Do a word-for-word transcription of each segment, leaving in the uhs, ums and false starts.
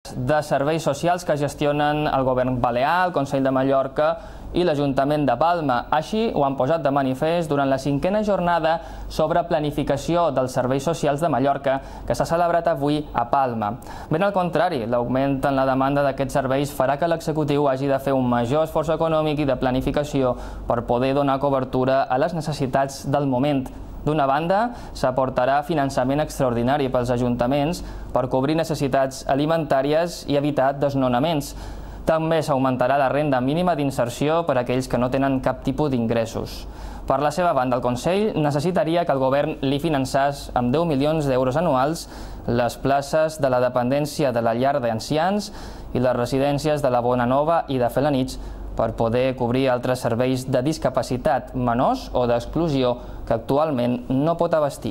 de serveis socials que gestionen el govern balear, el Consell de Mallorca i l'Ajuntament de Palma. Així ho han posat de manifest durant la cinquena jornada sobre planificació dels serveis socials de Mallorca, que s'ha celebrat avui a Palma. Ben al contrari, l'augment en la demanda d'aquests serveis farà que l'executiu hagi de fer un major esforç econòmic i de planificació per poder donar cobertura a les necessitats del moment. D'una banda, s'aportarà finançament extraordinari pels ajuntaments per cobrir necessitats alimentàries i evitar desnonaments. També s'augmentarà la renda mínima d'inserció per a aquells que no tenen cap tipus d'ingressos. Per la seva banda, el Consell necessitaria que el govern li finançés amb deu milions d'euros anuals les places de la dependència de la llar d'ancians i les residències de la Bonanova i de Felanitx per poder cobrir altres serveis de discapacitat menors o d'exclusió que actualment no pot abastir.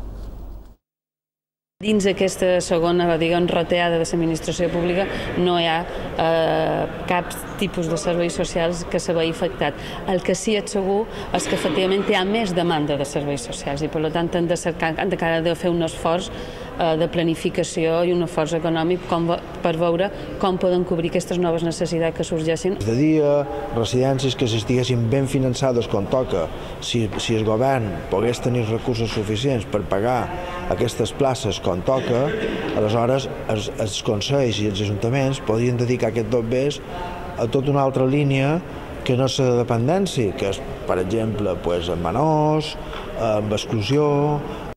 Dins d'aquesta segona, diguem, reteada de l'administració pública no hi ha eh, cap tipus de serveis socials que se vegi afectat. El que sí és segur és que efectivament hi ha més demanda de serveis socials i per tant han de, cercar, han de, de fer un esforç eh, de planificació i un esforç econòmic com, per veure com poden cobrir aquestes noves necessitats que sorgeixen. De dia, residències que s'estiguessin ben finançades com toca, si, si el govern pogués tenir recursos suficients per pagar aquestes places com toca, aleshores els, els consells i els ajuntaments podrien dedicar aquests dobbers a tota una altra línia que no és la dependència, que és, per exemple, pues, amb menors, amb exclusió,